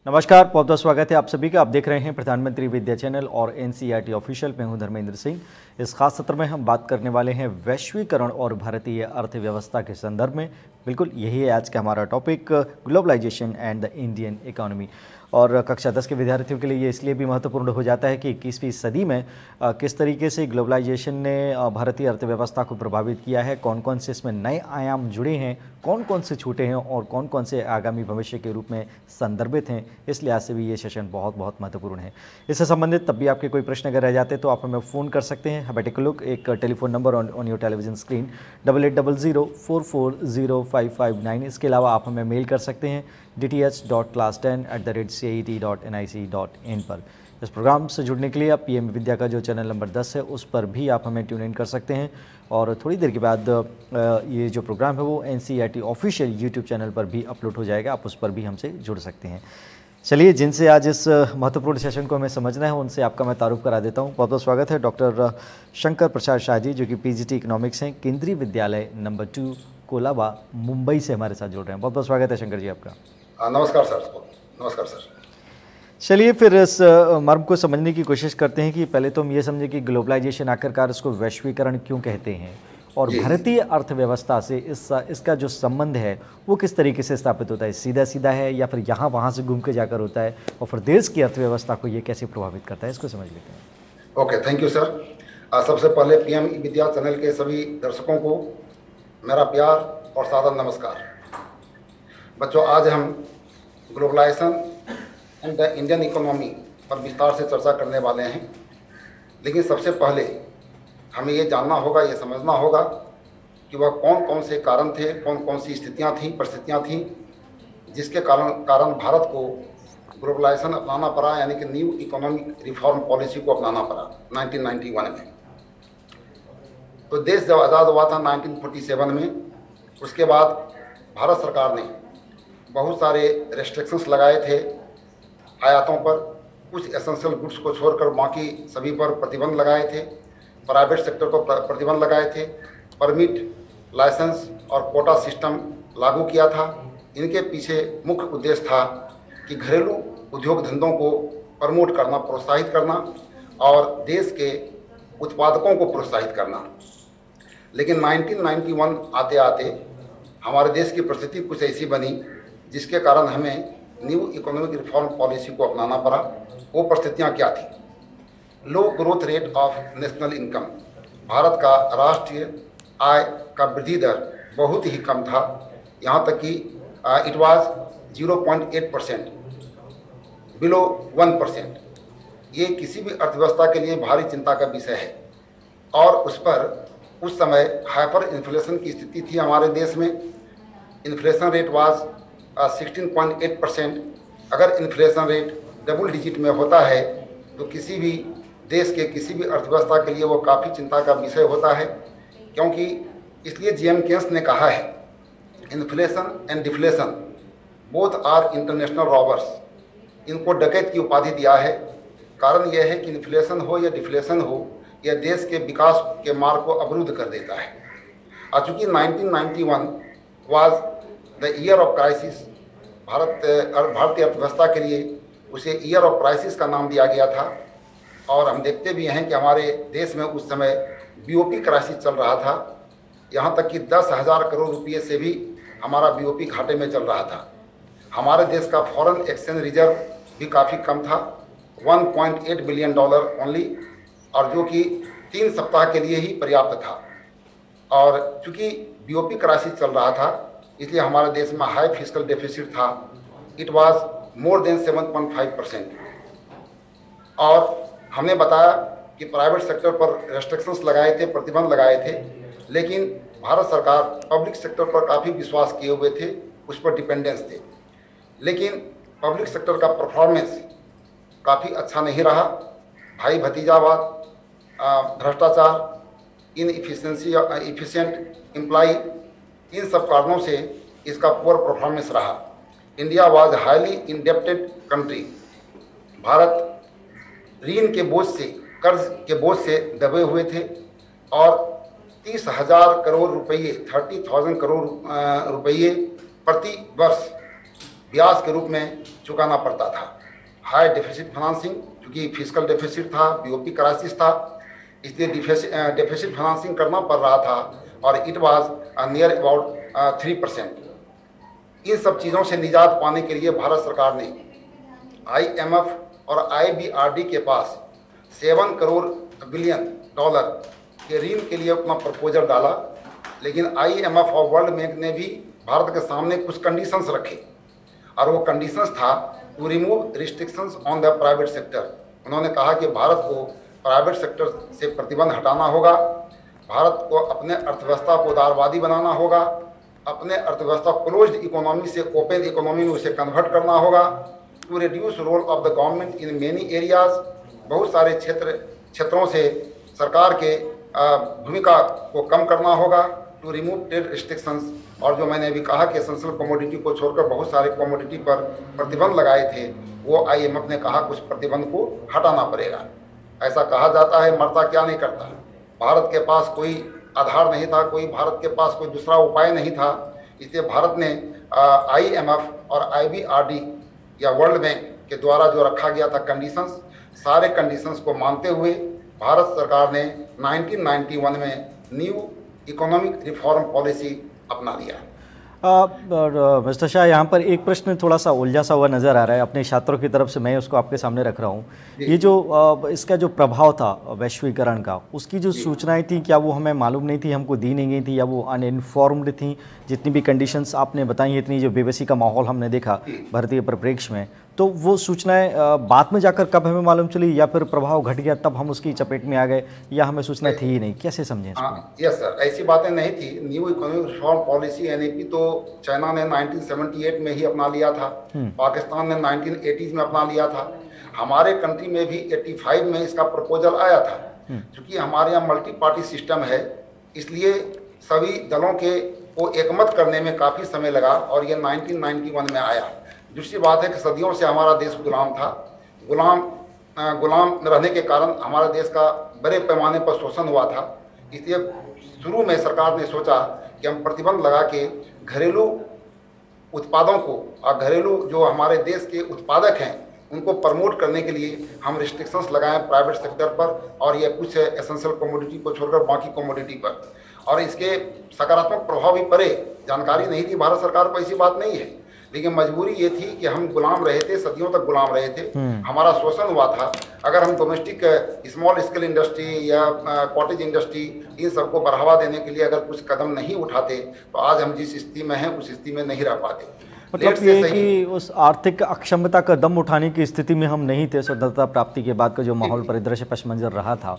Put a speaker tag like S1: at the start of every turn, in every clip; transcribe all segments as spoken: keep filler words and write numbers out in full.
S1: नमस्कार, बहुत बहुत स्वागत है आप सभी का। आप देख रहे हैं प्रधानमंत्री विद्या चैनल और एनसीईआरटी ऑफिशियल। मैं हूं धर्मेंद्र सिंह। इस खास सत्र में हम बात करने वाले हैं वैश्वीकरण और भारतीय अर्थव्यवस्था के संदर्भ में। बिल्कुल यही है आज का हमारा topic, globalisation and the Indian economy. और कक्षा दस के विद्यार्थियों के लिए ये इसलिए भी महत्वपूर्ण हो जाता है कि इक्कीसवीं सदी में किस तरीके से ग्लोबलाइजेशन ने भारतीय अर्थव्यवस्था को प्रभावित किया है, कौन कौन से इसमें नए आयाम जुड़े हैं, कौन कौन से छूटे हैं और कौन कौन से आगामी भविष्य के रूप में संदर्भित हैं। इस लिहाज से भी ये सेशन बहुत बहुत महत्वपूर्ण है। इससे संबंधित तब भी आपके कोई प्रश्न अगर रह जाते तो आप हमें फ़ोन कर सकते हैं। हैव टेक अ लुक, एक telephone number on on your television screen double eight double zero four four zero five five nine. इसके अलावा आप हमें मेल कर सकते हैं D T H dot class ten at the rate C I T dot N I C dot in पर। इस programme से जुड़ने के लिए आप पीएम विद्या का जो चैनल नंबर दस है उस पर भी आप हमें ट्यून इन कर सकते हैं। और थोड़ी देर के बाद ये जो प्रोग्राम है वो एनसीईआरटी ऑफिशियल यूट्यूब चैनल पर भी अपलोड हो जाएगा, आप उस पर भी हमसे जुड़ सकते हैं। चलिए, जिनसे आज इस महत्वपूर्ण सेशन को हमें समझना है उनसे आपका मैं तारुफ करा देता हूँ। बहुत बहुत स्वागत है डॉक्टर शंकर प्रसाद शाह जी, जो कि पीजीटी इकोनॉमिक्स हैं, केंद्रीय विद्यालय नंबर टू कोलाबा मुंबई से हमारे साथ जुड़ रहे हैं। बहुत बहुत स्वागत है शंकर जी आपका।
S2: नमस्कार सर। नमस्कार सर।
S1: चलिए फिर इस मर्म को समझने की कोशिश करते हैं कि पहले तो हम ये समझें कि ग्लोबलाइजेशन आखिरकार इसको वैश्वीकरण क्यों कहते हैं और भारतीय अर्थव्यवस्था से इस इसका जो संबंध है वो किस तरीके से स्थापित होता है, सीधा सीधा है या फिर यहाँ वहाँ से घूम के जाकर होता है, और फिर देश की अर्थव्यवस्था को ये कैसे प्रभावित करता है, इसको समझ लेते हैं।
S2: Okay, thank you sir. सबसे पहले पीएम विद्या चैनल के सभी दर्शकों को मेरा प्यार और सादर नमस्कार। बच्चों, आज हम globalisation and the Indian economy पर विस्तार से चर्चा करने वाले हैं। लेकिन सबसे पहले हमें ये जानना होगा, ये समझना होगा कि वह कौन कौन से कारण थे, कौन कौन सी स्थितियाँ थीं, परिस्थितियाँ थीं जिसके कारण कारण भारत को ग्लोबलाइजेशन अपनाना पड़ा, यानी कि न्यू इकोनॉमिक रिफॉर्म पॉलिसी को अपनाना पड़ा नाइनटीन नाइंटी वन में। तो देश जब आज़ाद हुआ था नाइनटीन फोर्टी सेवन में, उसके बाद भारत सरकार ने बहुत सारे रेस्ट्रिक्शंस लगाए थे आयातों पर। कुछ एसेंशियल गुड्स को छोड़कर बाकी सभी पर प्रतिबंध लगाए थे। प्राइवेट सेक्टर को प्रतिबंध लगाए थे। परमिट, लाइसेंस और कोटा सिस्टम लागू किया था। इनके पीछे मुख्य उद्देश्य था कि घरेलू उद्योग धंधों को प्रमोट करना, प्रोत्साहित करना और देश के उत्पादकों को प्रोत्साहित करना। लेकिन नाइनटीन नाइंटी वन आते आते हमारे देश की परिस्थिति कुछ ऐसी बनी जिसके कारण हमें न्यू इकोनॉमिक रिफॉर्म पॉलिसी को अपनाना पड़ा। वो परिस्थितियाँ क्या थी? Low growth rate of national income, Bharat का राष्ट्रीय आय का वृद्धि दर बहुत ही कम था। यहाँ तक कि it was zero point eight percent, below one percent. ये किसी भी अर्थव्यवस्था के लिए भारी चिंता का विषय है। और उस पर उस समय हाइपर इन्फ्लेशन की स्थिति थी हमारे देश में। Inflation rate was sixteen point eight percent. अगर इन्फ्लेशन रेट डबल डिजिट में होता है तो किसी भी देश के किसी भी अर्थव्यवस्था के लिए वो काफ़ी चिंता का विषय होता है, क्योंकि इसलिए जेएम केन्स ने कहा है inflation and deflation both are international robbers. इनको डकैत की उपाधि दिया है। कारण यह है कि इन्फ्लेशन हो या डिफ्लेशन हो, यह देश के विकास के मार्ग को अवरुद्ध कर देता है। और चूँकि nineteen ninety one was the year of crisis, Bharat भारतीय अर्थव्यवस्था के लिए उसे ईयर ऑफ क्राइसिस का नाम दिया गया था। और हम देखते भी हैं कि हमारे देश में उस समय बीओपी क्राइसिस चल रहा था। यहाँ तक कि दस हज़ार करोड़ रुपये से भी हमारा बीओपी घाटे में चल रहा था। हमारे देश का फॉरेन एक्सचेंज रिजर्व भी काफ़ी कम था, one point eight billion dollar only, और जो कि तीन सप्ताह के लिए ही पर्याप्त था। और चूँकि बीओपी क्राइसिस चल रहा था इसलिए हमारे देश में हाई फिस्कल डेफिसिट था। It was more than seven point five percent. और हमने बताया कि प्राइवेट सेक्टर पर रेस्ट्रिक्शंस लगाए थे, प्रतिबंध लगाए थे, लेकिन भारत सरकार पब्लिक सेक्टर पर काफ़ी विश्वास किए हुए थे, उस पर डिपेंडेंस थे। लेकिन पब्लिक सेक्टर का परफॉर्मेंस काफ़ी अच्छा नहीं रहा। भाई भतीजावाद, भ्रष्टाचार, इन इफिशिएंसी इफिशिएंट एम्प्लॉई, इन सब कारणों से इसका पुअर परफॉर्मेंस रहा। India was highly indebted country. Bharat ऋण के बोझ से, कर्ज के बोझ से दबे हुए थे और तीस हजार करोड़ रुपये, थर्टी थाउजेंड करोड़ रुपये प्रति वर्ष ब्याज के रूप में चुकाना पड़ता था। हाई डेफिसिट फाइनेंसिंग, क्योंकि फिजिकल डेफिसिट था, बीओपी क्राइसिस था, इसलिए डेफिसिट फाइनेंसिंग करना पड़ रहा था और it was near about three percent. इन सब चीज़ों से निजात पाने के लिए भारत सरकार ने आईएमएफ और आईबीआरडी के पास सेवन करोड़ बिलियन डॉलर के ऋण के लिए अपना प्रपोजल डाला। लेकिन आईएमएफ और वर्ल्ड बैंक ने भी भारत के सामने कुछ कंडीशंस रखे और वो कंडीशंस था to remove restrictions on the private sector. उन्होंने कहा कि भारत को प्राइवेट सेक्टर से प्रतिबंध हटाना होगा, भारत को अपने अर्थव्यवस्था को उदारवादी बनाना होगा, अपने अर्थव्यवस्था क्लोज्ड इकोनॉमी से ओपन इकोनॉमी में उसे कन्वर्ट करना होगा, to reduce role of the government in many areas, बहुत सारे क्षेत्र क्षेत्रों से सरकार के भूमिका को कम करना होगा, टू रिमूव ट्रेड रिस्ट्रिक्शंस, और जो मैंने अभी कहा कि एसेंशियल कमोडिटी को छोड़कर बहुत सारे कमोडिटी पर प्रतिबंध लगाए थे, वो आईएमएफ ने कहा कुछ प्रतिबंध को हटाना पड़ेगा। ऐसा कहा जाता है मरता क्या नहीं करता। भारत के पास कोई आधार नहीं था, कोई भारत के पास कोई दूसरा उपाय नहीं था, इसलिए भारत ने आईएमएफ और आईबीआरडी या वर्ल्ड बैंक के द्वारा जो रखा गया था कंडीशंस, सारे कंडीशंस को मानते हुए भारत सरकार ने नाइनटीन नाइंटी वन में न्यू इकोनॉमिक रिफॉर्म पॉलिसी अपना लिया।
S1: मिस्टर शाह, यहाँ पर एक प्रश्न थोड़ा सा उलझा सा हुआ नज़र आ रहा है अपने छात्रों की तरफ से, मैं उसको आपके सामने रख रहा हूँ। ये जो आ, इसका जो प्रभाव था वैश्वीकरण का, उसकी जो सूचनाएं थी, क्या वो हमें मालूम नहीं थी, हमको दी नहीं गई थी, या वो अनइन्फॉर्म्ड थी? जितनी भी कंडीशंस आपने बताई, इतनी जो बेबसी का माहौल हमने देखा भारतीय परिप्रेक्ष्य में, तो वो सूचनाएं बाद में जाकर कब हमें मालूम चली, या फिर प्रभाव घट गया तब हम उसकी चपेट में आ गए, या हमें सूचना थी ही नहीं? कैसे समझें?
S2: यस सर, ऐसी बातें नहीं थी। New economic reform policy NEP तो चाइना ने नाइनटीन सेवेंटी एट में ही अपना लिया था, पाकिस्तान ने नाइनटीन एटीज़ में अपना लिया था, हमारे कंट्री में भी पचासी में इसका प्रपोजल आया था। क्योंकि हमारे यहाँ मल्टी पार्टी सिस्टम है, इसलिए सभी दलों के को एकमत करने में काफ़ी समय लगा और ये नाइनटीन नाइंटी वन में आया। दूसरी बात है कि सदियों से हमारा देश गुलाम था, गुलाम गुलाम रहने के कारण हमारे देश का बड़े पैमाने पर शोषण हुआ था। इसलिए शुरू में सरकार ने सोचा कि हम प्रतिबंध लगा के घरेलू उत्पादों को और घरेलू जो हमारे देश के उत्पादक हैं उनको प्रमोट करने के लिए हम रिस्ट्रिक्शंस लगाएं प्राइवेट सेक्टर पर, और ये कुछ एसेंशियल कमोडिटी को छोड़कर बाकी कमोडिटी पर, और इसके सकारात्मक प्रभाव भी पड़े। जानकारी नहीं थी भारत सरकार को, ऐसी बात नहीं है, लेकिन मजबूरी ये थी कि हम गुलाम रहे थे, सदियों तक गुलाम रहे थे, हमारा शोषण हुआ था। अगर हम डोमेस्टिक स्मॉल स्केल इंडस्ट्री या कॉटेज इंडस्ट्री इन सबको बढ़ावा देने के लिए अगर कुछ कदम नहीं उठाते तो आज हम जिस स्थिति में हैं उस स्थिति में नहीं रह पाते।
S1: मतलब ये कि उस आर्थिक अक्षमता का दम उठाने की स्थिति में हम नहीं थे। स्वतंत्रता प्राप्ति के बाद का जो माहौल परिदृश्य पश मंजर रहा था,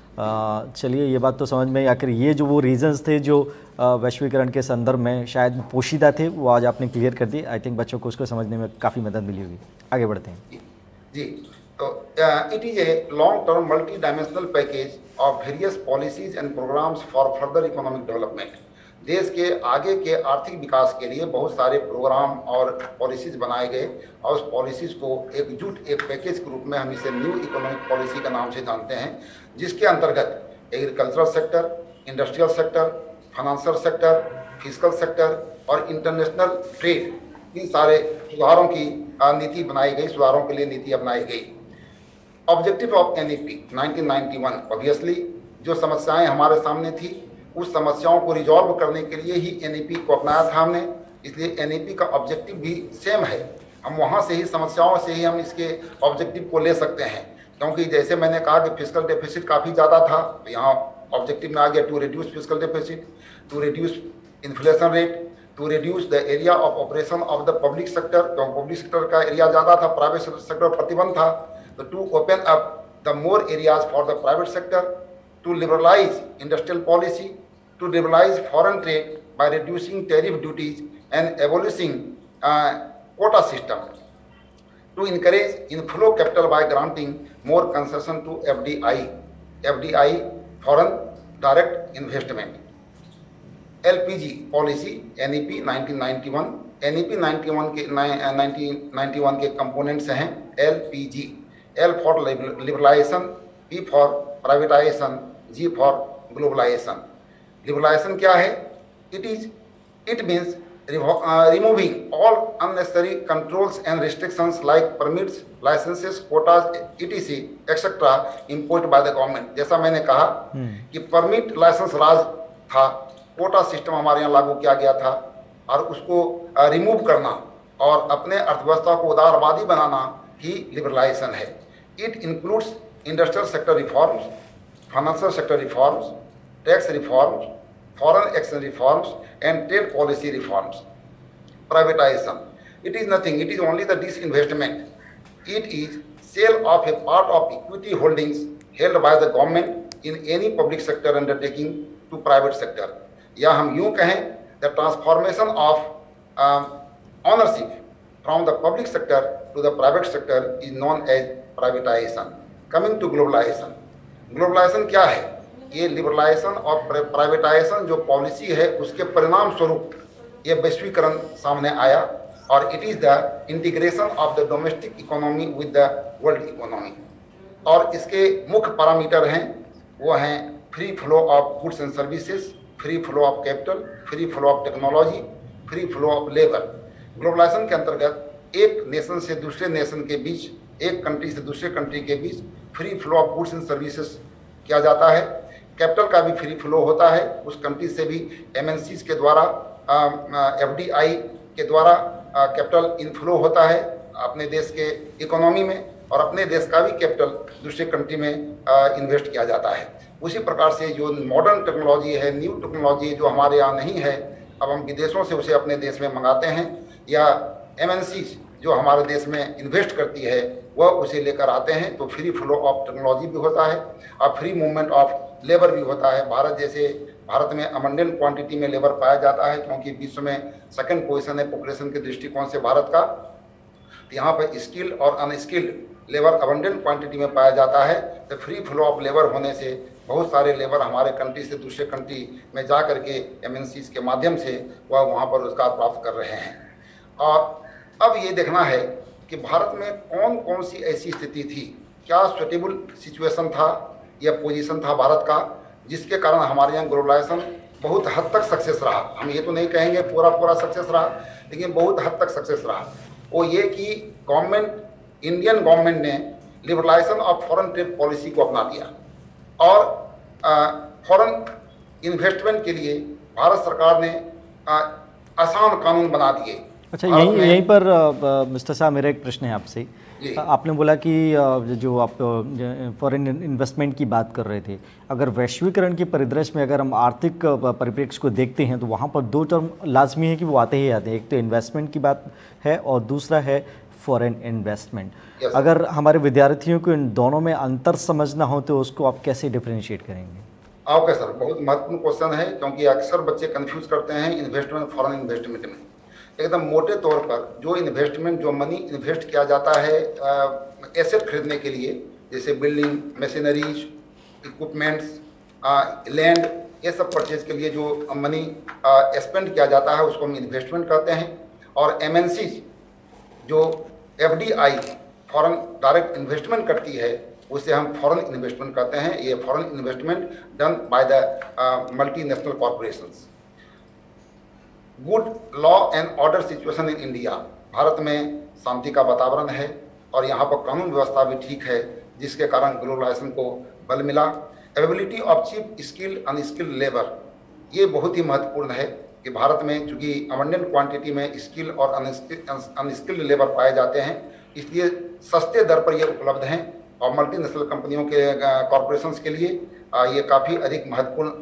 S1: चलिए ये बात तो समझ में, आखिर ये जो वो रीजंस थे जो वैश्वीकरण के संदर्भ में शायद पोशीदा थे, वो आज आपने क्लियर कर दिए। आई थिंक बच्चों को उसको समझने में काफ़ी मदद मिली होगी। आगे बढ़ते हैं
S2: जी। तो it is a long term multi dimensional package of various policies and programmes for further economic development. देश के आगे के आर्थिक विकास के लिए बहुत सारे प्रोग्राम और पॉलिसीज बनाए गए और उस पॉलिसीज को एकजुट एक पैकेज के रूप में हम इसे न्यू इकोनॉमिक पॉलिसी के नाम से जानते हैं, जिसके अंतर्गत agricultural sector, industrial sector, financial sector, physical sector और इंटरनेशनल ट्रेड, इन सारे सुधारों की नीति बनाई गई, सुधारों के लिए नीति अपनाई गई। Objective of NEP nineteen ninety one, obviously जो समस्याएं हमारे सामने थी उस समस्याओं को रिजॉल्व करने के लिए ही एनईपी को अपनाया था हमने, इसलिए एनईपी का ऑब्जेक्टिव भी सेम है। हम वहाँ से ही समस्याओं से ही हम इसके ऑब्जेक्टिव को ले सकते हैं, क्योंकि जैसे मैंने कहा कि फिजिकल डेफिसिट काफ़ी ज़्यादा था, तो यहाँ ऑब्जेक्टिव में आ गया to reduce physical deficit, to reduce inflation rate, to reduce the area of operation of the public sector, क्योंकि पब्लिक सेक्टर का एरिया ज़्यादा था, प्राइवेट सेक्टर प्रतिबंध था, तो to open up the more areas for the private sector, to liberalize industrial policy, to liberalize foreign trade by reducing tariff duties and abolishing uh, quota system, to encourage inflow capital by granting more concession to F D I, F D I foreign direct investment. L P G policy N E P nineteen ninety one, N E P ninety one के nineteen ninety one के components हैं L P G, L for liberalization, P for privatization, G for globalization. Liberalization क्या है? It is it means removing all unnecessary controls and restrictions like permits, licenses, quotas, et cetera et cetera imposed by the government। जैसा मैंने कहा कि permit licence राज था, quota system हमारे यहाँ लागू किया गया था और उसको रिमूव करना और अपने अर्थव्यवस्था को उदारवादी बनाना ही लिबरलाइजेशन है। It includes industrial sector reforms, financial sector reforms, tax reforms, foreign exchange reforms and trade policy reforms। Privatization, it is nothing, it is only the disinvestment, it is sale of a part of equity holdings held by the government in any public sector undertaking to private sector। या हम यूं कहें the transformation of um, ownership from the public sector to the private sector is known as privatization। Coming to globalization, globalization क्या है? ये liberalisation और privatisation जो policy है उसके परिणाम स्वरूप ये वैश्वीकरण सामने आया और it is the integration of the domestic economy with the world economy. और इसके मुख्य पैरामीटर हैं वो हैं free flow of goods and services, free flow of capital, free flow of technology, free flow of labour. Globalisation के अंतर्गत एक nation से दूसरे नेशन के बीच, एक कंट्री से दूसरे कंट्री के बीच free flow of goods and services किया जाता है। कैपिटल का भी फ्री फ्लो होता है, उस कंट्री से भी एमएनसीज के द्वारा, एफडीआई के द्वारा कैपिटल इनफ्लो होता है अपने देश के इकोनॉमी में और अपने देश का भी कैपिटल दूसरे कंट्री में इन्वेस्ट किया जाता है। उसी प्रकार से जो मॉडर्न टेक्नोलॉजी है, न्यू टेक्नोलॉजी जो हमारे यहाँ नहीं है, अब हम विदेशों से उसे अपने देश में मंगाते हैं या एमएनसीज जो हमारे देश में इन्वेस्ट करती है वह उसे लेकर आते हैं, तो फ्री फ्लो ऑफ टेक्नोलॉजी भी होता है और फ्री मूवमेंट ऑफ लेबर भी होता है। भारत जैसे भारत में अबंडेंट क्वांटिटी में लेबर पाया जाता है क्योंकि विश्व में सेकंड पोजीशन है पॉपुलेशन के दृष्टिकोण से भारत का। तो यहाँ पर स्किल्ड और अनस्किल्ड लेबर अबंडेंट क्वांटिटी में पाया जाता है। तो फ्री फ्लो ऑफ लेबर होने से बहुत सारे लेबर हमारे कंट्री से दूसरे कंट्री में जा करके एमएनसीज के माध्यम से वह वहाँ पर रोजगार प्राप्त कर रहे हैं। और अब ये देखना है कि भारत में कौन कौन सी ऐसी स्थिति थी, क्या सुटेबल सिचुएशन था या पोजीशन था भारत का जिसके कारण हमारे यहाँ ग्लोबलाइजेशन बहुत हद तक सक्सेस रहा। हम ये तो नहीं कहेंगे पूरा पूरा सक्सेस रहा, लेकिन बहुत हद तक सक्सेस रहा। वो ये कि गवर्नमेंट, इंडियन गवर्नमेंट ने liberalisation of foreign trade policy को अपना दिया और फॉरेन इन्वेस्टमेंट के लिए भारत सरकार ने आ, आसान कानून बना दिए।
S1: अच्छा, यहीं यहीं पर मिस्टर शाह मेरा एक प्रश्न है आपसे। आपने बोला कि जो आप फॉरेन इन्वेस्टमेंट की बात कर रहे थे, अगर वैश्वीकरण के परिदृश्य में अगर हम आर्थिक परिप्रेक्ष्य को देखते हैं तो वहाँ पर दो टर्म लाजमी है कि वो आते ही आते हैं। एक तो इन्वेस्टमेंट की बात है और दूसरा है फॉरेन इन्वेस्टमेंट। yes, अगर हमारे विद्यार्थियों को इन दोनों में अंतर समझना हो तो उसको आप कैसे डिफ्रेंशिएट करेंगे?
S2: ओके सर, बहुत महत्वपूर्ण क्वेश्चन है क्योंकि अक्सर बच्चे कंफ्यूज करते हैं इन्वेस्टमेंट फॉरेन इन्वेस्टमेंट में। एकदम मोटे तौर पर जो इन्वेस्टमेंट, जो मनी इन्वेस्ट किया जाता है एसेट खरीदने के लिए, जैसे बिल्डिंग, मशीनरीज, इक्विपमेंट्स, लैंड, ये सब परचेज के लिए जो मनी स्पेंड किया जाता है उसको हम इन्वेस्टमेंट कहते हैं। और एमएनसीज जो एफडीआई फॉरेन डायरेक्ट इन्वेस्टमेंट करती है उसे हम फॉरेन इन्वेस्टमेंट कहते हैं। ये foreign investment done by the multinational corporations. Good law and order situation in India, Bharat में शांति का वातावरण है और यहाँ पर कानून व्यवस्था भी ठीक है जिसके कारण ग्लोबलाइजेशन को बल मिला। Availability of cheap skilled unskilled labour, ये बहुत ही महत्वपूर्ण है कि भारत में चूँकि अबंडेंट क्वांटिटी में स्किल और अनस्किल्ड लेबर पाए जाते हैं इसलिए सस्ते दर पर ये उपलब्ध हैं और मल्टीनेशनल कंपनियों के कॉरपोरेशंस के लिए ये काफ़ी अधिक महत्वपूर्ण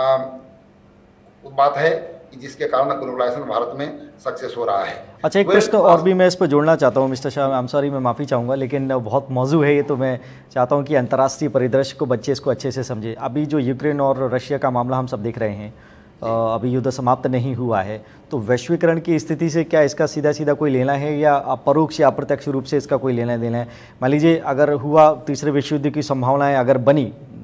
S2: बात है जिसके कारण ग्लोबलाइजेशन भारत में सक्सेस हो रहा है।
S1: अच्छा, एक प्रश्न और भी मैं इस पर जोड़ना चाहता हूँ mister Shah, I am sorry मैं माफ़ी चाहूँगा लेकिन बहुत मौजू है ये, तो मैं चाहता हूँ कि अंतर्राष्ट्रीय परिदृश्य को बच्चे इसको अच्छे से समझे। अभी जो यूक्रेन और रशिया का मामला हम सब देख रहे हैं, अभी युद्ध समाप्त नहीं हुआ है, तो वैश्वीकरण की स्थिति से क्या इसका सीधा सीधा कोई लेना है या परोक्ष या अप्रत्यक्ष रूप से इसका कोई लेना देना है? मान लीजिए अगर हुआ, तीसरे विश्व युद्ध की संभावनाएं अगर बनी,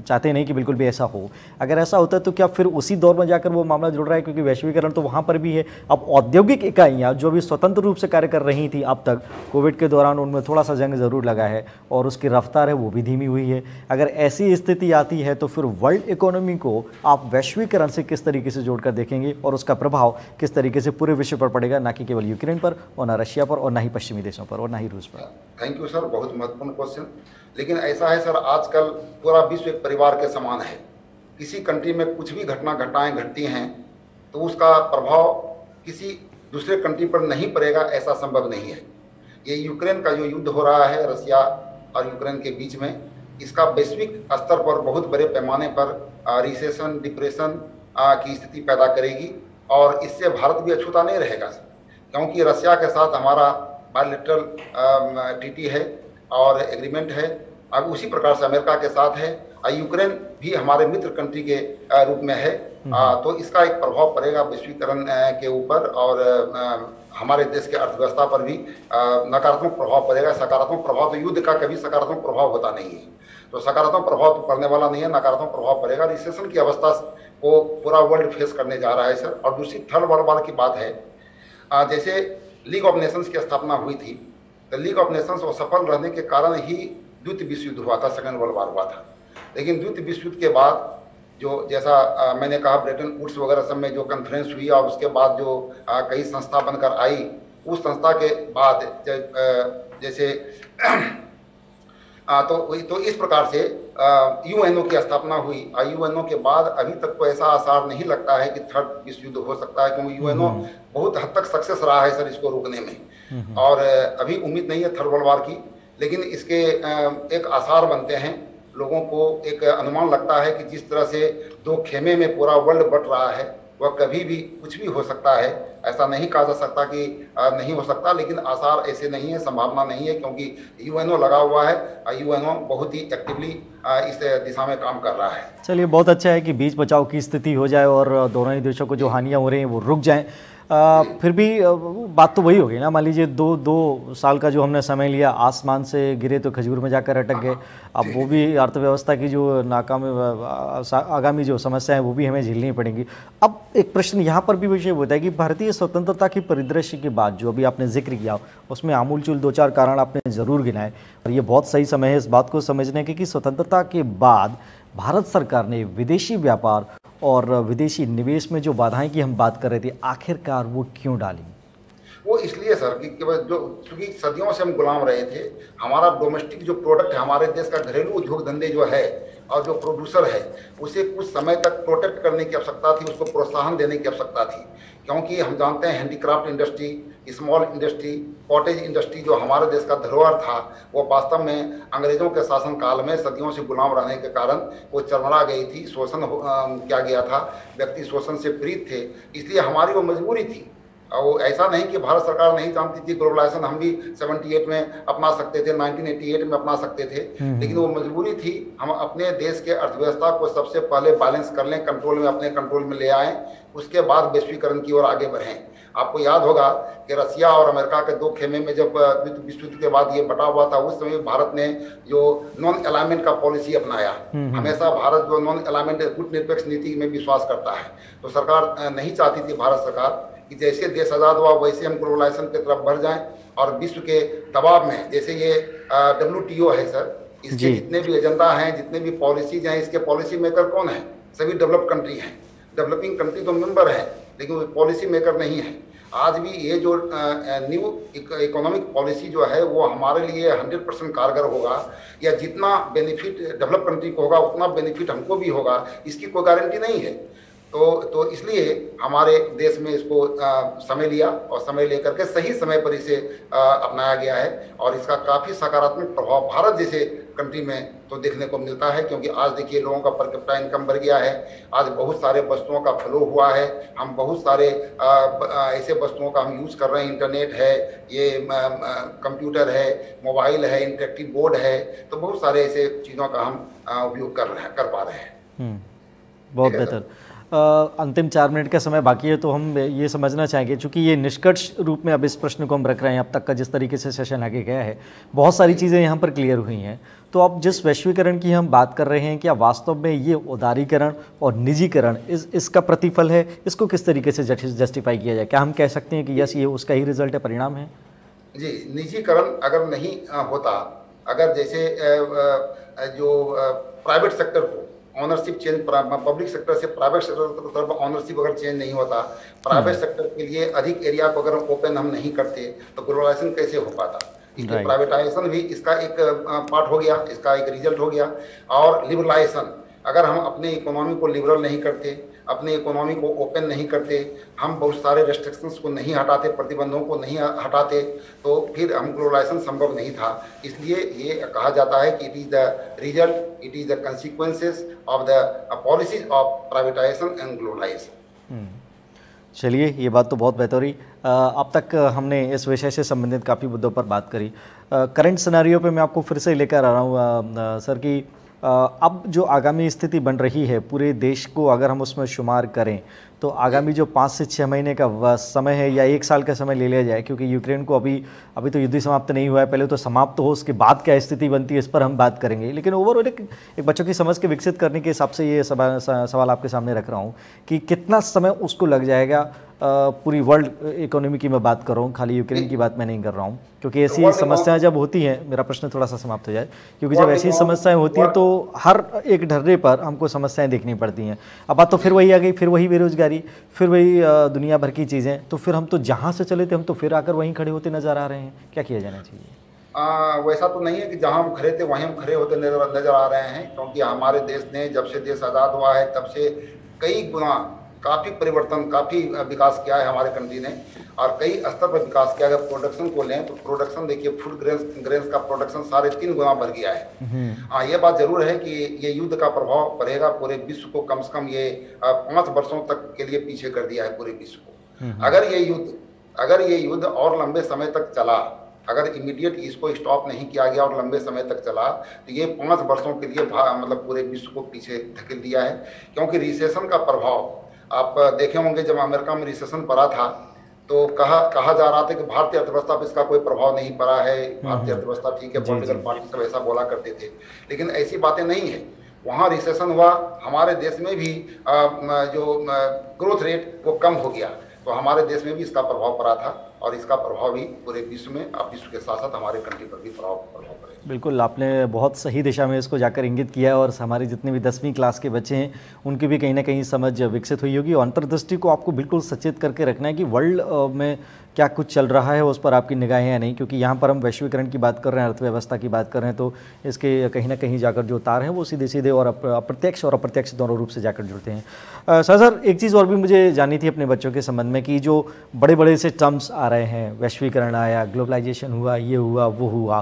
S1: चाहते नहीं कि बिल्कुल भी ऐसा हो। अगर ऐसा होता है तो क्या फिर उसी दौर में जाकर वो मामला जुड़ रहा है, क्योंकि वैश्वीकरण तो वहाँ पर भी है। अब औद्योगिक इकाइयाँ जो भी स्वतंत्र रूप से कार्य कर रही थी अब तक, कोविड के दौरान उनमें थोड़ा सा जंग ज़रूर लगा है और उसकी रफ्तार है वो भी धीमी हुई है। अगर ऐसी स्थिति आती है तो फिर वर्ल्ड इकोनॉमी को आप वैश्वीकरण से किस तरीके से जोड़कर देखेंगे और उसका प्रभाव किस तरीके से पूरे विश्व पर पड़ेगा, ना कि केवल यूक्रेन पर और ना रशिया पर और ना ही पश्चिमी देशों पर और ना ही रूस पर?
S2: थैंक यू सर, बहुत महत्वपूर्ण क्वेश्चन। लेकिन ऐसा है सर, आजकल पूरा विश्व एक परिवार के समान है। किसी कंट्री में कुछ भी घटना घटनाएं घटती हैं तो उसका प्रभाव किसी दूसरे कंट्री पर नहीं पड़ेगा, ऐसा संभव नहीं है। ये यूक्रेन का जो युद्ध हो रहा है रसिया और यूक्रेन के बीच में, इसका वैश्विक स्तर पर बहुत बड़े पैमाने पर रिसेशन, डिप्रेशन की स्थिति पैदा करेगी और इससे भारत भी अछूता नहीं रहेगा, क्योंकि रसिया के साथ हमारा बायलैटरल ट्रीटी है और एग्रीमेंट है। अब उसी प्रकार से अमेरिका के साथ है, यूक्रेन भी हमारे मित्र कंट्री के रूप में है। तो इसका एक प्रभाव पड़ेगा वैश्वीकरण के ऊपर और हमारे देश के अर्थव्यवस्था पर भी नकारात्मक प्रभाव पड़ेगा। सकारात्मक प्रभाव तो युद्ध का कभी सकारात्मक प्रभाव होता नहीं है, तो सकारात्मक प्रभाव तो पड़ने वाला नहीं है, नकारात्मक प्रभाव पड़ेगा। रिसेशन की अवस्था को पूरा वर्ल्ड फेस करने जा रहा है सर। और दूसरी थर्ड वर्ल्ड वार की बात है, जैसे लीग ऑफ नेशंस की स्थापना हुई थी, तो लीग ऑफ नेशंस वो सफल रहने के कारण ही द्वितीय विश्व युद्ध हुआ था, सेकेंड वर्ल्ड वार हुआ था। लेकिन द्वितीय विश्व युद्ध के बाद जो जैसा आ, मैंने कहा ब्रेटन वुड्स वगैरह सब में जो कॉन्फ्रेंस हुई और उसके बाद जो आ, कई संस्था बनकर आई, उस संस्था के बाद जैसे आ, तो तो इस प्रकार से यूएनओ की स्थापना हुई। यूएनओ के बाद अभी तक तो ऐसा आसार नहीं लगता है कि थर्ड विश्व युद्ध हो सकता है, क्योंकि यूएनओ बहुत हद तक सक्सेस रहा है सर इसको रोकने में, और अभी उम्मीद नहीं है थर्ड वर्ल्ड वार की। लेकिन इसके एक आसार बनते हैं, लोगों को एक अनुमान लगता है कि जिस तरह से दो खेमे में पूरा वर्ल्ड बट रहा है, वह कभी भी कुछ भी हो सकता है। ऐसा नहीं कहा जा सकता कि नहीं हो सकता, लेकिन आसार ऐसे नहीं है, संभावना नहीं है, क्योंकि यूएनओ लगा हुआ है। यूएनओ बहुत ही एक्टिवली इस दिशा में काम कर रहा है।
S1: चलिए, बहुत अच्छा है कि बीच बचाव की स्थिति हो जाए और दोनों ही देशों को जो हानियां हो रही हैं वो रुक जाएं। आ, फिर भी बात तो वही होगी ना, मान लीजिए दो दो साल का जो हमने समय लिया, आसमान से गिरे तो खजूर में जाकर अटक गए। अब वो भी अर्थव्यवस्था की जो नाकाम आगामी जो समस्या है वो भी हमें झेलनी पड़ेंगी। अब एक प्रश्न यहाँ पर भी विषय होता है कि भारतीय स्वतंत्रता की परिदृश्य के बाद जो अभी आपने जिक्र किया, उसमें आमूलचूल दो चार कारण आपने ज़रूर गिनाए, और ये बहुत सही समय है इस बात को समझने के कि स्वतंत्रता के बाद भारत सरकार ने विदेशी व्यापार और विदेशी निवेश में जो बाधाएं की हम बात कर रहे थे, आखिरकार वो क्यों डाली?
S2: वो इसलिए सर कि जो क्योंकि सदियों से हम गुलाम रहे थे। हमारा डोमेस्टिक जो प्रोडक्ट है, हमारे देश का घरेलू उद्योग धंधे जो है और जो प्रोड्यूसर है, उसे कुछ समय तक प्रोटेक्ट करने की आवश्यकता थी, उसको प्रोत्साहन देने की आवश्यकता थी। क्योंकि हम जानते हैं handicraft industry, small industry, cottage industry जो हमारे देश का धरोहर था, वो वास्तव में अंग्रेजों के शासनकाल में सदियों से गुलाम रहने के कारण वो चरमरा गई थी, शोषण किया गया था, व्यक्ति शोषण से पीड़ित थे। इसलिए हमारी वो मजबूरी थी। और वो ऐसा नहीं कि भारत सरकार नहीं जानती थी ग्लोबलाइजेशन हम भी अठहत्तर में अपना सकते थे, उन्नीस सौ अट्ठासी में अपना सकते थे, लेकिन वो मजबूरी थी। हम अपने देश के अर्थव्यवस्था को सबसे पहले बैलेंस कर लें, कंट्रोल में, अपने कंट्रोल में ले आएं, उसके बाद वैश्वीकरण की ओर आगे बढ़ें। आपको याद होगा कि रसिया और अमेरिका के दो खेमे में जब विश्व युद्ध के बाद ये बटा हुआ था, उस समय भारत ने जो नॉन अलाइनमेंट का पॉलिसी अपनाया। हमेशा भारत जो नॉन अलाइनमेंट गुटनिरपेक्ष नीति में विश्वास करता है, तो सरकार नहीं चाहती थी, भारत सरकार, कि जैसे देश आज़ाद हुआ वैसे हम ग्लोबलाइजेशन की तरफ बढ़ जाएं और विश्व के दबाव में, जैसे ये डब्ल्यू टी ओ है सर, इसके जितने भी एजेंडा हैं, जितने भी पॉलिसीज हैं, इसके पॉलिसी मेकर कौन है? सभी डेवलप कंट्री हैं। डेवलपिंग कंट्री तो मेंबर है, लेकिन वो पॉलिसी मेकर नहीं है। आज भी ये जो न्यू इकोनॉमिक पॉलिसी जो है वो हमारे लिए हंड्रेड परसेंट कारगर होगा, या जितना बेनिफिट डेवलप कंट्री को होगा उतना बेनिफिट हमको भी होगा, इसकी कोई गारंटी नहीं है। तो तो इसलिए हमारे देश में इसको आ, समय लिया और समय लेकर के सही समय पर इसे आ, अपनाया गया है, और इसका काफ़ी सकारात्मक प्रभाव भारत जैसे कंट्री में तो देखने को मिलता है। क्योंकि आज देखिए लोगों का पर कैपिटा इनकम बढ़ गया है, आज बहुत सारे वस्तुओं का फ्लो हुआ है, हम बहुत सारे आ, आ, ऐसे वस्तुओं का हम यूज़ कर रहे हैं, इंटरनेट है, ये कंप्यूटर है, मोबाइल है, इंटरेक्टिव बोर्ड है, तो बहुत सारे ऐसे चीज़ों का हम उपयोग कर रहे हैं, कर पा रहे हैं।
S1: बहुत बेहतर। अंतिम चार मिनट का समय बाकी है, तो हम ये समझना चाहेंगे, चूँकि ये निष्कर्ष रूप में अब इस प्रश्न को हम रख रहे हैं, अब तक का जिस तरीके से सेशन आगे गया है, बहुत सारी चीज़ें यहाँ पर क्लियर हुई हैं। तो अब जिस वैश्वीकरण की हम बात कर रहे हैं, क्या वास्तव में ये उदारीकरण और निजीकरण इस इसका प्रतिफल है? इसको किस तरीके से जस्टिफाई किया जाए? क्या हम कह सकते हैं कि यस, ये उसका ही रिजल्ट है, परिणाम है?
S2: जी, निजीकरण अगर नहीं होता, अगर जैसे जो प्राइवेट सेक्टर को ऑनरशिप चेंज, पब्लिक सेक्टर से प्राइवेट सेक्टर की तरफ ऑनरशिप अगर चेंज नहीं होता, प्राइवेट सेक्टर के लिए अधिक एरिया को अगर ओपन हम नहीं करते, तो ग्लोबलाइजेशन कैसे हो पाता? इसलिए प्राइवेटाइजेशन भी इसका एक पार्ट हो गया, इसका एक रिजल्ट हो गया। और लिबरलाइजेशन, अगर हम अपने इकोनॉमी को लिबरल नहीं करते, अपने इकोनॉमी को ओपन नहीं करते, हम बहुत सारे रेस्ट्रिक्शंस को नहीं हटाते, प्रतिबंधों को नहीं हटाते, तो फिर हम ग्लोबलाइजेशन संभव नहीं था। इसलिए ये कहा जाता है कि it is the result, it is the consequences of the policies of privatisation and globalisation.
S1: चलिए, ये बात तो बहुत बेहतर हुई। अब तक हमने इस विषय से संबंधित काफ़ी मुद्दों पर बात करी। करंट सिनेरियो पे मैं आपको फिर से लेकर आ रहा हूँ सर कि अब जो आगामी स्थिति बन रही है पूरे देश को, अगर हम उसमें शुमार करें, तो आगामी जो पाँच से छः महीने का समय है या एक साल का समय ले लिया जाए, क्योंकि यूक्रेन को अभी अभी तो युद्ध समाप्त नहीं हुआ है, पहले तो समाप्त हो, उसके बाद क्या स्थिति बनती है इस पर हम बात करेंगे। लेकिन ओवरऑल एक, एक बच्चों की समझ के विकसित करने के हिसाब से ये सवाल सवाल आपके सामने रख रहा हूँ कि कितना समय उसको लग जाएगा। पूरी वर्ल्ड इकोनॉमी की मैं बात कर रहा हूँ, खाली यूक्रेन की बात मैं नहीं कर रहा हूँ, क्योंकि ऐसी समस्याएं जब होती हैं, मेरा प्रश्न थोड़ा सा समाप्त हो जाए, क्योंकि जब ऐसी समस्याएं होती हैं तो हर एक ढर्रे पर हमको समस्याएं देखनी पड़ती हैं। अब बात तो फिर वही आ गई, फिर वही बेरोजगारी, फिर वही दुनिया भर की चीज़ें, तो फिर हम तो जहाँ से चले थे हम तो फिर आकर वहीं खड़े होते नज़र आ रहे हैं। क्या किया जाना चाहिए?
S2: आ, वैसा तो नहीं है कि जहाँ हम खड़े थे वहीं हम खड़े होते नजर नजर आ रहे हैं, क्योंकि हमारे देश ने जब से देश आज़ाद हुआ है तब से कई गुना काफ़ी परिवर्तन, काफ़ी विकास किया है हमारे कंट्री ने, और कई स्तर पर विकास किया। अगर प्रोडक्शन को लें तो प्रोडक्शन देखिए, फूड ग्रेन्स ग्रेन्स का प्रोडक्शन साढ़े तीन गुना बढ़ गया है। हाँ, ये बात जरूर है कि ये युद्ध का प्रभाव पड़ेगा पूरे विश्व को, कम से कम ये पाँच वर्षों तक के लिए पीछे कर दिया है पूरे विश्व को। अगर ये युद्ध अगर ये युद्ध और लंबे समय तक चला, अगर इमीडिएट इसको स्टॉप नहीं किया गया और लंबे समय तक चला, तो ये पाँच वर्षों के लिए मतलब पूरे विश्व को पीछे धकेल दिया है। क्योंकि रिसेशन का प्रभाव आप देखे होंगे, जब अमेरिका में रिसेशन पड़ा था तो कहा कहा जा रहा था कि भारतीय अर्थव्यवस्था पर इसका कोई प्रभाव नहीं पड़ा है, भारतीय अर्थव्यवस्था ठीक है, पॉलिटिकल पार्टी सब ऐसा बोला करते थे, लेकिन ऐसी बातें नहीं है। वहाँ रिसेशन हुआ, हमारे देश में भी आ, जो ग्रोथ रेट वो कम हो गया, तो हमारे देश में भी इसका प्रभाव पड़ा था, और इसका प्रभाव भी पूरे विश्व में, अब विश्व के साथ साथ हमारे कंट्री पर भी प्रभाव प्रभाव पड़ेगा।
S1: बिल्कुल, आपने बहुत सही दिशा में इसको जाकर इंगित किया, और हमारे जितने भी दसवीं क्लास के बच्चे हैं उनकी भी कहीं ना कहीं समझ विकसित हुई होगी। और अंतर्दृष्टि को आपको बिल्कुल सचेत करके रखना है कि वर्ल्ड में क्या कुछ चल रहा है, उस पर आपकी निगाहें हैं नहीं, क्योंकि यहाँ पर हम वैश्वीकरण की बात कर रहे हैं, अर्थव्यवस्था की बात कर रहे हैं, तो इसके कहीं ना कहीं जाकर जो तार हैं वो सीधे सीधे और अप्रत्यक्ष और अप्रत्यक्ष दोनों रूप से जाकर जुड़ते हैं। सर सर एक चीज़ और भी मुझे जाननी थी अपने बच्चों के संबंध में कि जो बड़े बड़े से टर्म्स आ रहे हैं, वैश्वीकरण आया, ग्लोबलाइजेशन हुआ, ये हुआ, वो हुआ,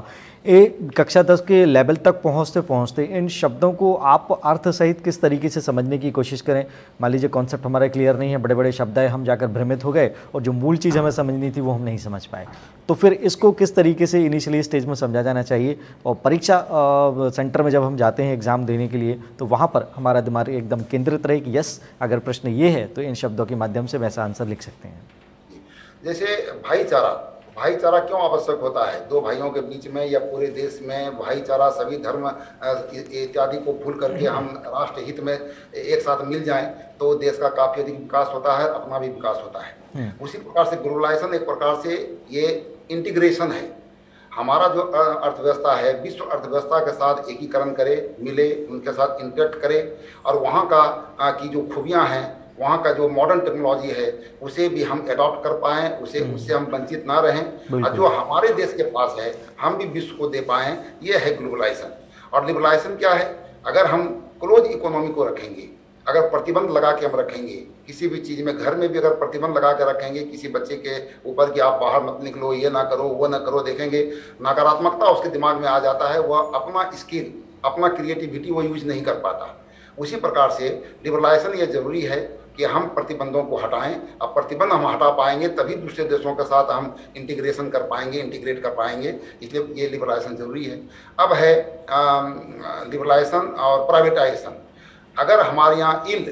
S1: ए कक्षा दस के लेवल तक पहुंचते पहुंचते इन शब्दों को आप अर्थ सहित किस तरीके से समझने की कोशिश करें। मान लीजिए कॉन्सेप्ट हमारा क्लियर नहीं है, बड़े बड़े शब्द आए, हम जाकर भ्रमित हो गए और जो मूल चीज़ हमें समझनी थी वो हम नहीं समझ पाए, तो फिर इसको किस तरीके से इनिशियली स्टेज में समझा जाना चाहिए। और परीक्षा सेंटर में जब हम जाते हैं एग्ज़ाम देने के लिए, तो वहाँ पर हमारा दिमाग एकदम केंद्रित रहे कि यस, अगर प्रश्न ये है तो इन शब्दों के माध्यम से वैसा आंसर लिख सकते हैं।
S2: जैसे भाईचारा, भाईचारा क्यों आवश्यक होता है? दो भाइयों के बीच में या पूरे देश में भाईचारा, सभी धर्म इत्यादि को भूल करके हम राष्ट्र हित में एक साथ मिल जाएं तो देश का काफी अधिक विकास होता है, अपना भी विकास होता है। उसी प्रकार से ग्लोबलाइजेशन एक प्रकार से ये इंटीग्रेशन है। हमारा जो अर्थव्यवस्था है विश्व अर्थव्यवस्था के साथ एकीकरण करे, मिले, उनके साथ इंटरेक्ट करे, और वहाँ का की जो खूबियाँ हैं, वहाँ का जो मॉडर्न टेक्नोलॉजी है उसे भी हम अडॉप्ट कर पाएँ, उसे उससे हम वंचित ना रहें, और जो हमारे देश के पास है हम भी विश्व को दे पाएँ, ये है ग्लोबलाइजेशन। और ग्लोबलाइजेशन क्या है? अगर हम क्लोज इकोनॉमी को रखेंगे, अगर प्रतिबंध लगा के हम रखेंगे, किसी भी चीज़ में, घर में भी अगर प्रतिबंध लगा के रखेंगे किसी बच्चे के ऊपर कि आप बाहर मत निकलो, ये ना करो, वो ना करो, देखेंगे नकारात्मकता उसके दिमाग में आ जाता है, वह अपना स्किल, अपना क्रिएटिविटी वो यूज नहीं कर पाता। उसी प्रकार से लिबरलाइजेशन ये जरूरी है कि हम प्रतिबंधों को हटाएं। अब प्रतिबंध हम हटा पाएंगे तभी दूसरे देशों के साथ हम इंटीग्रेशन कर पाएंगे, इंटीग्रेट कर पाएंगे, इसलिए ये लिबरलाइजेशन जरूरी है। अब है लिबरलाइजेशन और प्राइवेटाइजेशन। अगर हमारे यहाँ इल्ड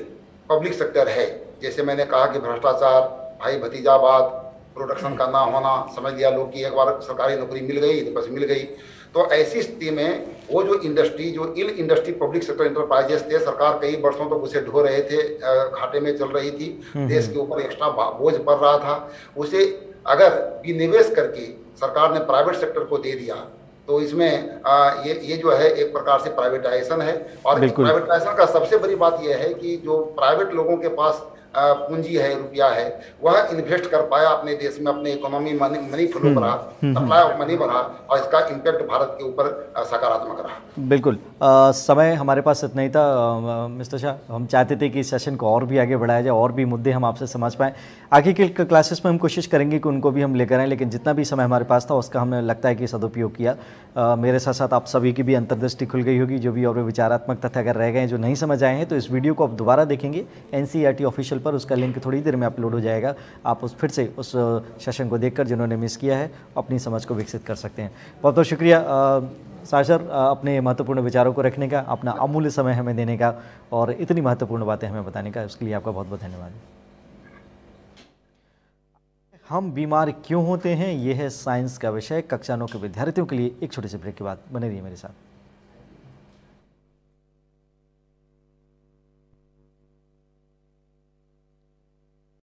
S2: पब्लिक सेक्टर है, जैसे मैंने कहा कि भ्रष्टाचार, भाई भतीजावाद, प्रोडक्शन का ना होना, समझ लिया लोग कि एक बार सरकारी नौकरी मिल गई तो बस मिल गई। तो ऐसी स्थिति में वो जो इंडस्ट्री, जो ill industry public sector enterprises थे, सरकार कई वर्षों तक उसे ढो रहे थे, घाटे में चल रही थी, देश के ऊपर एक्स्ट्रा बोझ पड़ रहा था। उसे अगर विनिवेश करके सरकार ने प्राइवेट सेक्टर को दे दिया तो इसमें आ, ये ये जो है एक प्रकार से प्राइवेटाइजेशन है। और प्राइवेटाइजेशन का सबसे बड़ी बात यह है कि जो प्राइवेट लोगों के पास पूंजी है, रुपया है, वह इन्वेस्ट कर पाया अपने देश में, अपने इकोनॉमी मनी मनी फ्लो बढ़ा, सप्लाई ऑफ मनी बढ़ा और इसका इम्पैक्ट भारत के ऊपर सकारात्मक रहा।
S1: बिल्कुल। आ, समय हमारे पास इतना ही था मिस्टर शाह। हम चाहते थे कि इस सेशन को और भी आगे बढ़ाया जाए, और भी मुद्दे हम आपसे समझ पाएँ। आगे के क्लासेस में हम कोशिश करेंगे कि उनको भी हम लेकर आएँ, लेकिन जितना भी समय हमारे पास था उसका हमें लगता है कि सदुपयोग किया। आ, मेरे साथ साथ आप सभी की भी अंतर्दृष्टि खुल गई होगी। जो भी और विचारात्मक तथ्य अगर रह गए, जो नहीं समझ आए हैं, तो इस वीडियो को आप दोबारा देखेंगे एनसीईआरटी ऑफिशियल पर, उसका लिंक थोड़ी देर में अपलोड हो जाएगा। आप उस फिर से उस सेशन को देखकर जिन्होंने मिस किया है अपनी समझ को विकसित कर सकते हैं। बहुत बहुत शुक्रिया शाह सर, अपने महत्वपूर्ण विचारों को रखने का, अपना अमूल्य समय हमें देने का और इतनी महत्वपूर्ण बातें हमें बताने का, उसके लिए आपका बहुत बहुत धन्यवाद। हम बीमार क्यों होते हैं, यह है साइंस का विषय। कक्षा नौ के विद्यार्थियों के लिए एक छोटे से ब्रेक के बाद बने रहिए मेरे साथ।